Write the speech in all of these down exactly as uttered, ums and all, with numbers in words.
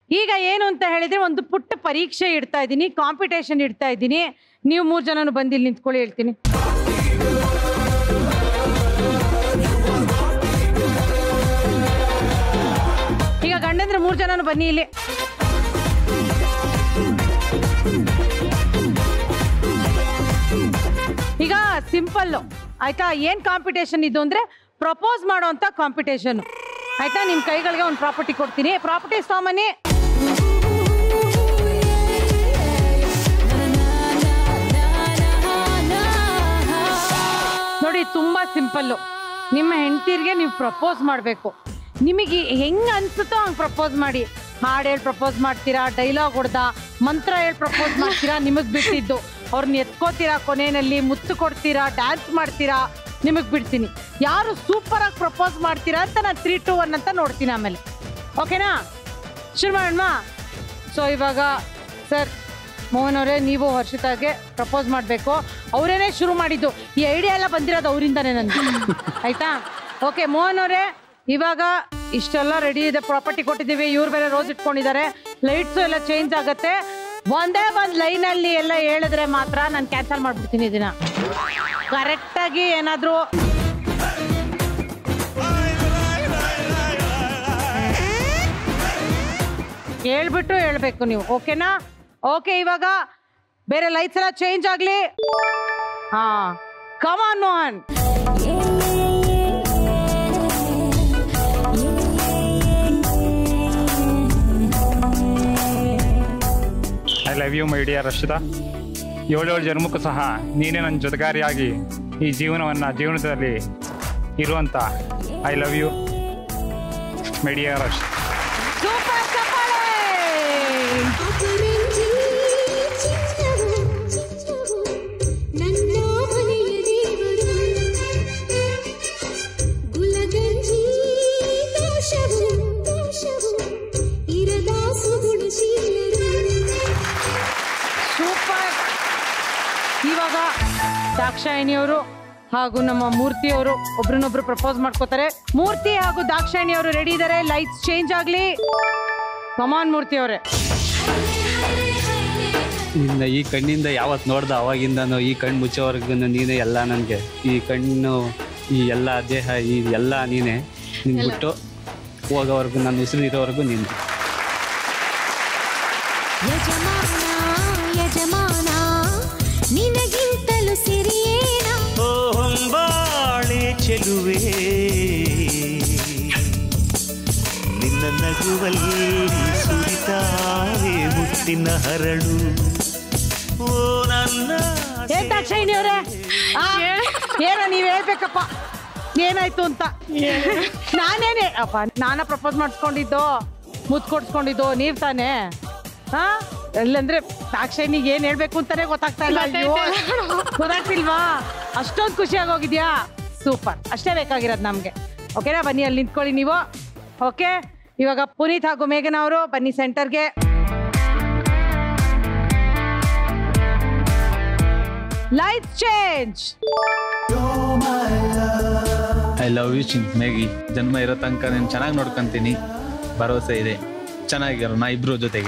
ಈಗ ಏನು ಅಂತ ಹೇಳಿದ್ರೆ ಒಂದು ಪುಟ್ಟ ಪರೀಕ್ಷೆ ಇಡ್ತಾ ಇದ್ದೀನಿ, ಕಾಂಪಿಟೇಷನ್ ಇಡ್ತಾ ಇದ್ದೀನಿ. ನೀವು ಮೂರು ಜನನು ಬಂದು ಇಲ್ಲಿ ನಿಂತ್ಕೊಳ್ಳಿ, ಹೇಳ್ತೀನಿ. ಈಗ ಗಂಡಂದ್ರೆ ಮೂರು ಜನನು ಬನ್ನಿ ಇಲ್ಲಿ. ಈಗ ಸಿಂಪಲ್ ಆಯ್ತಾ. ಏನ್ ಕಾಂಪಿಟೇಷನ್ ಇದು ಅಂದ್ರೆ ಪ್ರಪೋಸ್ ಮಾಡುವಂತ ಕಾಂಪಿಟೇಷನ್ ಆಯ್ತಾ. ನಿಮ್ ಕೈಗಳಿಗೆ ಒಂದು ಪ್ರಾಪರ್ಟಿ ಕೊಡ್ತೀನಿ, ಪ್ರಾಪರ್ಟಿ ಸಾಮಾನ್ಯ ನೋಡಿ. ತುಂಬಾ ಸಿಂಪಲ್ಲು. ನಿಮ್ಮ ಹೆಂಡತಿರ್ಗೆ ನೀವು ಪ್ರಪೋಸ್ ಮಾಡಬೇಕು. ನಿಮಗೆ ಹೆಂಗ್ ಅನ್ಸುತ್ತೋ ಹಂಗೆ ಪ್ರಪೋಸ್ ಮಾಡಿ. ಹಾಡು ಹೇಳಿ ಪ್ರಪೋಸ್ ಮಾಡ್ತೀರಾ, ಡೈಲಾಗ್ ಹೊಡ್ದ, ಮಂತ್ರ ಹೇಳಿ ಪ್ರಪೋಸ್ ಮಾಡ್ತೀರಾ, ನಿಮಗೆ ಬಿಟ್ಟಿದ್ದು. ಅವ್ರನ್ನ ಎತ್ಕೋತೀರಾ, ಕೊನೆಯಲ್ಲಿ ಮುತ್ತು ಕೊಡ್ತೀರಾ, ಡ್ಯಾನ್ಸ್ ಮಾಡ್ತೀರಾ, ನಿಮಗೆ ಬಿಡ್ತೀನಿ. ಯಾರು ಸೂಪರ್ ಆಗಿ ಪ್ರಪೋಸ್ ಮಾಡ್ತೀರಾ ಅಂತ ನಾನು ತ್ರೀ ಟು ಒನ್ ಅಂತ ನೋಡ್ತೀನಿ. ಆಮೇಲೆ ಓಕೆನಾ, ಶುರು ಮಾಡೋಣ. ಸೊ ಇವಾಗ ಸರ್ ಮೋಹನ್ ಅವರೇ, ನೀವು ಹರ್ಷಿತಾಗೆ ಪ್ರಪೋಸ್ ಮಾಡಬೇಕು. ಅವರೇನೆ ಶುರು ಮಾಡಿದ್ದು. ಈ ಐಡಿಯಾ ಎಲ್ಲ ಬಂದಿರೋದು ಅವರಿಂದಾನೆ ನನಗೆ, ಆಯ್ತಾ. ಓಕೆ ಮೋಹನ್ ಅವರೇ, ಇವಾಗ ಇಷ್ಟೆಲ್ಲ ರೆಡಿ ಇದೆ, ಪ್ರಾಪರ್ಟಿ ಕೊಟ್ಟಿದ್ದೀವಿ. ಇವ್ರು ಬೇರೆ ರೋಸ್ ಇಟ್ಕೊಂಡಿದ್ದಾರೆ, ಲೈಟ್ಸು ಎಲ್ಲ ಚೇಂಜ್ ಆಗುತ್ತೆ. ಒಂದೇ ಒಂದು ಲೈನಲ್ಲಿ ಎಲ್ಲ ಹೇಳಿದ್ರೆ ಮಾತ್ರ ನಾನು ಕ್ಯಾನ್ಸಲ್ ಮಾಡ್ಬಿಡ್ತೀನಿ ಇದನ್ನ. ಕರೆಕ್ಟಾಗಿ ಏನಾದರೂ ಹೇಳ್ಬಿಟ್ಟು ಹೇಳ್ಬೇಕು ನೀವು, ಓಕೆನಾ. ಓಕೆ, ಇವಾಗ ಬೇರೆ ಲೈಟ್ಸ್ ಎಲ್ಲ ಚೇಂಜ್ ಆಗಲಿ. ಹಾ, come on Mohan. I love you my dear Rakshita. ಏಳೇಳು ಜನ್ಮಕ್ಕೂ ಸಹ ನೀನೇ ನನ್ನ ಜೊತೆಗಾರಿಯಾಗಿ ಈ ಜೀವನವನ್ನು ಜೀವನದಲ್ಲಿ ಇರುವಂಥ I love you my dear Rakshita. ಇವಾಗ ದಾಕ್ಷಾಯಿಣಿಯವರು ಹಾಗೂ ನಮ್ಮ ಮೂರ್ತಿಯವರು ಒಬ್ರನ್ನೊಬ್ರು ಪ್ರಪೋಸ್ ಮಾಡ್ಕೋತಾರೆ. ಮೂರ್ತಿ ಹಾಗೂ ದಾಕ್ಷಾಯಿಣಿಯವರು ರೆಡಿ ಇದ್ದಾರೆ. ಲೈಟ್ಸ್ ಚೇಂಜ್ ಆಗ್ಲಿ. ಕಮಾನ್ ಮೂರ್ತಿ ಅವರೇ. ನಿನ್ನ ಈ ಕಣ್ಣಿಂದ ಯಾವತ್ತು ನೋಡ್ದ ಅವಾಗಿಂದನೂ ಈ ಕಣ್ಣು ಮುಚ್ಚೋವರೆಗೂ ನೀನೇ ಎಲ್ಲ. ನನಗೆ ಈ ಕಣ್ಣು, ಈ ಎಲ್ಲ ದೇಹ, ಈ ಎಲ್ಲ ನೀನೇ. ನಿನ್ ಬಿಟ್ಟು ಹೋಗೋವರೆಗೂ, ನನ್ನ ಉಸಿರು ಇರೋವರೆಗೂ ನೀನು. ನಿನಗಿಂತಲೂ ಸಿರಿಯೇನ ಓ ಹೊಂಬಾಳೆ ಚೆಲುವೆ, ನಿನ್ನ ನಗುವಲ್ಲಿ ಸುರಿತಾವೆ ಮುತ್ತಿನ ಹರಳು. ಓ ನನ್ನ ದಾಕ್ಷಾಯಿಣಿಯವರೇ, ಏನೋ ನೀವ್ ಹೇಳ್ಬೇಕಪ್ಪ, ಏನಾಯ್ತು ಅಂತ. ನಾನೇನೆ ಅಪ್ಪ, ನಾನ ಪ್ರಪೋಸ್ ಮಾಡಿಸ್ಕೊಂಡಿದ್ದು, ಮುತ್ತು ಕೊಡ್ಸ್ಕೊಂಡಿದ್ದು ನೀವ್ ತಾನೇ. ಹಾ, ಇಲ್ಲಂದ್ರೆ ದಾಕ್ಷಾಯಿಣಿಗೆ ಏನ್ ಹೇಳ್ಬೇಕು ಅಂತಾನೆ ಗೊತ್ತಾಗ್ತಾ ಇಲ್ಲ. ಗೊತ್ತಾಗ್ತಿಲ್ವಾ? ಅಷ್ಟೊಂದು ಖುಷಿಯಾಗಿ ಹೋಗಿದ್ಯಾ? ಸೂಪರ್, ಅಷ್ಟೇ ಬೇಕಾಗಿರೋದು ನಮ್ಗೆ. ಓಕೆನಾ, ಬನ್ನಿ ಅಲ್ಲಿ ನಿಂತ್ಕೊಳ್ಳಿ ನೀವು. ಓಕೆ, ಇವಾಗ ಪುನೀತ್ ಹಾಗೂ ಮೇಘನಾ ಅವರು ಬನ್ನಿ ಸೆಂಟರ್ಗೆ. Lights change. I love you ಚಿಂತ್ ಮೇಗಿ. ಜನ್ಮ ಇರೋ ತನಕ ನಾನು ಚೆನ್ನಾಗಿ ನೋಡ್ಕೊಂತೀನಿ, ಭರವಸೆ ಇದೆ. ಚೆನ್ನಾಗಿರೋಣ ಇಬ್ರು ಜೊತೆಗೆ.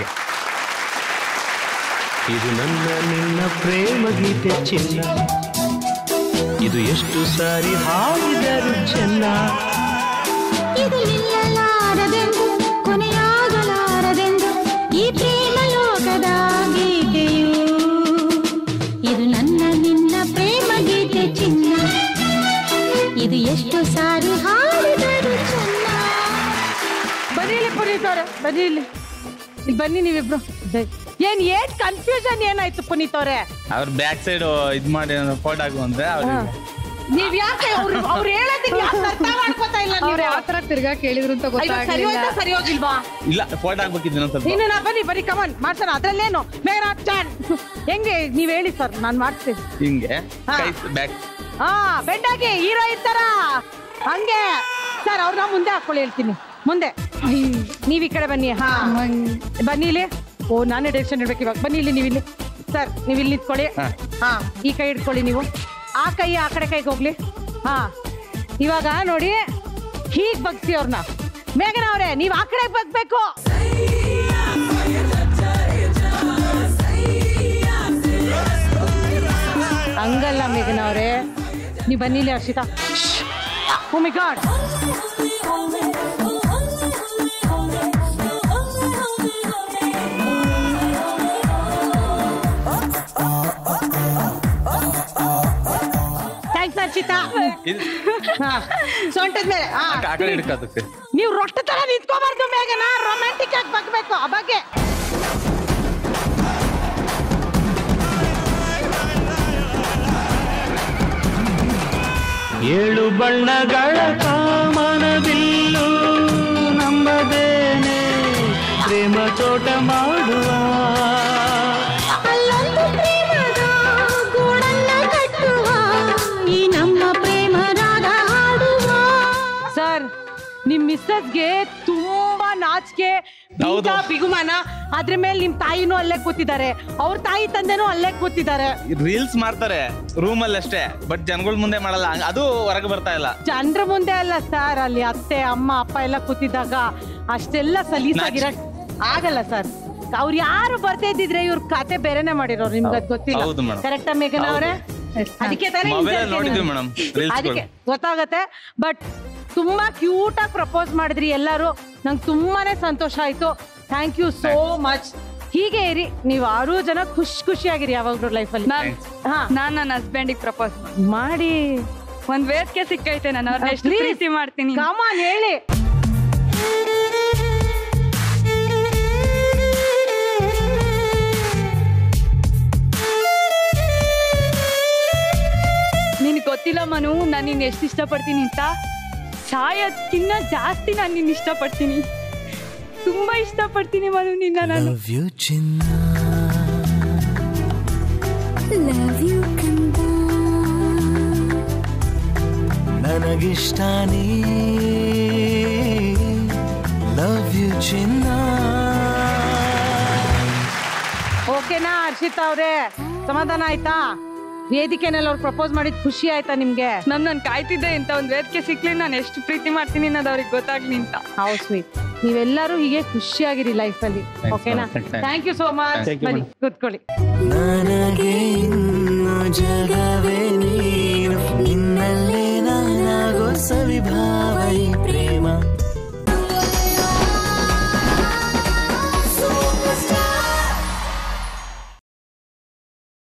ಇದು ನನ್ನ ನಿನ್ನ ಪ್ರೇಮ ಗೀತೆ ಚಿನ್ನ, ಇದು ಎಷ್ಟು ಸಾರಿ ಹಾಡಿದರು ಚೆನ್ನ. ಇದು ನಿಲ್ಲಲಾರದೆಂದು, ಕೊನೆಯಾಗಲಾರದೆಂದು ಈ ಪ್ರೇಮ ಲೋಕದ ಗೀತೆಯು. ಇದು ನನ್ನ ನಿನ್ನ ಪ್ರೇಮ ಗೀತೆ ಚಿನ್ನ, ಇದು ಎಷ್ಟು ಸಾರಿ ಹಾಡಿದರು ಚೆನ್ನ. ಬನ್ನಿ ಇಲ್ಲಿ ಪುನೀತ್ ಅವ್ರೆ, ಬನ್ನಿ ಇಲ್ಲಿ. ಇಲ್ಲಿ ಬನ್ನಿ ನೀವಿಬ್ರು. ಏನ್ ಏನ್ ಕನ್ಫ್ಯೂಷನ್ ಏನಾಯ್ತು ಪುನೀತ್ ಅವ್ರೆ? ಅವ್ರ ಬ್ಯಾಕ್ ಸೈಡ್ ಇದ್ ಮಾಡಿ ಫೋಟೋ ಹಾಕು ಅಂದ್ರೆ ನೀವ್ ಯಾಕೆ ಅವ್ರು ಹೇಳೋದಕ್ಕೆ ಅರ್ಥ ಮಾಡ್ಕೋತಾ ಇಲ್ಲ? ನೀವು ಯಾವ ತರ ತಿರ್ಗಾ ಕೇಳಿದ್ರು ಅಂತ ಗೊತ್ತಾಗ್ಲಿಲ್ಲ. ಸರಿ ಹೋಗಿಲ್ವಾ? ಇಲ್ಲ, ಫೋಟೋ ಹಾಕ್ಬೇಕಿದ್ದು ಸ್ವಲ್ಪ. ಇನ್ನು ನಾ ಬನ್ನಿ ಬನ್ನಿ ಕಮನ್ ಮಾಡ್ಸೋಣ. ಅದ್ರಲ್ಲೇನು ಮೇಘನಾ ಚಾನ್ ಹೆಂಗೆ ನೀವ್ ಹೇಳಿ ಸರ್, ನಾನ್ ಮಾಡ್ತೀನಿ ಹಿಂಗೆ ಬ್ಯಾಕ್. ಹಾ, ಬೆಂಡಾಗಿ ಹೀರೋ ಇರ್ತಾರ ಹಂಗೆ ಸರ್. ಅವ್ರನ್ನ ಮುಂದೆ ಹಾಕೊಳ್ಳಿ ಹೇಳ್ತೀನಿ. ಮುಂದೆ ನೀವ್ ಈ ಕಡೆ ಬನ್ನಿ. ಹಾ, ಬನ್ನಿ ಇಲ್ಲಿ. ಓ, ನಾನೇ ಡೈರೆಕ್ಷನ್ ಇಡ್ಬೇಕು ಇವಾಗ. ಬನ್ನಿ ಇಲ್ಲಿ, ನೀವು ಇಲ್ಲಿ ಸರ್, ನೀವು ಇಲ್ಲಿ ನಿಂತ್ಕೊಳ್ಳಿ. ಹಾ, ಈ ಕೈ ಇಟ್ಕೊಳ್ಳಿ ನೀವು. ಆ ಕೈ ಆ ಕಡೆ ಕೈಗೆ ಹೋಗ್ಲಿ. ಹಾ, ಇವಾಗ ನೋಡಿ ಹೀಗ್ ಬಗ್ಸಿ ಅವ್ರನ್ನ. ಮೇಘನಾ ಅವ್ರೆ, ನೀವ್ ಆ ಕಡೆ ಬಗ್ಬೇಕು. ನೀವು ಬನ್ನಿಲಿ Harshita. Oh my god. Thanks Harshita. ಸೊಂಟದ ಮೇಲೆ ನೀವು ರೊಟ್ಟ ತರ ನಿಂತ್ಕೋಬಾರ್ದು ಮೇಘನ, ರೊಮ್ಯಾಂಟಿಕ್ ಆಗಿ ಬಗ್ಬೇಕು ಆ ಬಗ್ಗೆ. ಏಳು ಬಣ್ಣಗಳ ಕಾಮನಬಿಲ್ಲು ನಂಬದೇನೆ ಪ್ರೇಮ ತೋಟ ಮಾಡುವ, ಅಲ್ಲೊಂದು ಪ್ರೇಮದ ಗೂಡನ್ನ ಕಟ್ಟುವ, ಈ ನಮ್ಮ ಪ್ರೇಮ ರಾಗ ಹಾಡುವ. ಸರ್ ನಿಮ್ ಮಿಸ್ಸಸ್ಗೆ ತುಂಬಾ ನಾಚಿಕೆ ಬೀಗ ಬಿಗುಮಾನ, ಅದ್ರ ಮೇಲೆ ನಿಮ್ ತಾಯಿನೂ ಅಲ್ಲೇ ಕೂತಿದ್ದಾರೆ, ಅವ್ರ ತಾಯಿ ತಂದೆನೂ ಅಲ್ಲೇ ಕೂತಿದ್ದಾರೆ. ರೀಲ್ಸ್ ಮಾಡ್ತಾರೆ ರೂಮ್ ಅಲ್ಲಿ ಅಷ್ಟೇ, ಬಟ್ ಜನಗಳ ಮುಂದೆ ಮಾಡಲ್ಲ, ಅದು ಹೊರಗೆ ಬರ್ತಾ ಇಲ್ಲ. ಜನರ ಮುಂದೆ ಅಲ್ಲ ಸರ್, ಅಲ್ಲಿ ಅತ್ತೆ ಅಮ್ಮ ಅಪ್ಪ ಎಲ್ಲ ಕೂತಿದ್ದಾಗ ಅಷ್ಟೆಲ್ಲ ಸಲೀಸಾಗಿರ ಆಗಲ್ಲ ಸರ್. ಅವ್ರು ಯಾರು ಬರ್ತಾ ಇದ್ದಿದ್ರೆ ಇವ್ರ ಕತೆ ಬೇರೆನೆ ಮಾಡಿರೋರು, ನಿಮ್ಗೆ ಅದ್ ಗೊತ್ತಿಲ್ಲ. ಕರೆಕ್ಟಾ ಮೇಘನ ಅವರೇ? ಅದಕ್ಕೆ ತಾನೇ ಅದಕ್ಕೆ ಗೊತ್ತಾಗತ್ತೆ. ಬಟ್ ತುಂಬಾ ಕ್ಯೂಟ್ ಆಗಿ ಪ್ರಪೋಸ್ ಮಾಡಿದ್ರಿ ಎಲ್ಲರೂ, ನಂಗೆ ತುಂಬಾನೇ ಸಂತೋಷ ಆಯ್ತು. Thank you so much. ಹೀಗೆ ಇರಿ, ನೀವು ಆರು ಜನ ಖುಷಿ ಖುಷಿಯಾಗಿರಿ ಯಾವಾಗ್ಲೂ ಲೈಫಲ್ಲಿ. ನಾನ್ ನನ್ನ ಹಸ್ಬೆಂಡಿಗೆ ಪ್ರಪೋಸ್ ಮಾಡಿ ಒಂದ್ ವೇದಿಕೆ ಸಿಕ್ಕೈತೆ, ನಾನು ಅವ್ರನ್ನ ಎಷ್ಟು ಪ್ರೀತಿ ಮಾಡ್ತೀನಿ. ಕಾಮನ್ ಹೇಳಿ. ನಿನ್ ಗೊತ್ತಿಲ್ಲ ಮನು, ನಾನು ನಿನ್ ಎಷ್ಟು ಇಷ್ಟಪಡ್ತೀನಿ ಅಂತ. ಸಾಯೋದ್ಕಿನ್ನ ಜಾಸ್ತಿ ನಾನು ನಿನ್ನ ಇಷ್ಟಪಡ್ತೀನಿ, ತುಂಬಾ ಇಷ್ಟಪಡ್ತೀನಿ ಮನು ನಿನ್ನ ನಾನು. ನನಗಿಷ್ಟ ನೀ ಲವ್ ಯು ಚಿನ್ನ. ಓಕೆನಾ ಹರ್ಷಿತಾ ಅವ್ರೆ, ಸಮಾಧಾನ ಆಯ್ತಾ? ವೇದಿಕೆನಲ್ಲಿ ಅವ್ರು ಪ್ರಪೋಸ್ ಮಾಡಿದ್ ಖುಷಿ ಆಯ್ತಾ ನಿಮ್ಗೆ? ನಮ್ ನಾನು ಕಾಯ್ತಿದ್ದೆ ಇಂತ ಒಂದ್ ವೇದಿಕೆ ಸಿಕ್ಲಿ, ನಾನು ಎಷ್ಟು ಪ್ರೀತಿ ಮಾಡ್ತೀನಿ ಅನ್ನೋದು ಅವ್ರಿಗೆ ಗೊತ್ತಾಗ್ಲಿ ಅಂತ. How sweet. ನೀವೆಲ್ಲರೂ ಹೀಗೆ ಖುಷಿಯಾಗಿರಿ ಲೈಫ್ ಅಲ್ಲಿ, ಓಕೆನಾ? Thank you so much. ಬನ್ನಿ ಕೂತ್ಕೊಳ್ಳಿ. ನನಗೆ ಇನ್ನು ಜಗವೇ ನೀನು, ನಿನ್ನಲ್ಲೇ ನಾನಾಗೋ ಸವಿಭಾವ.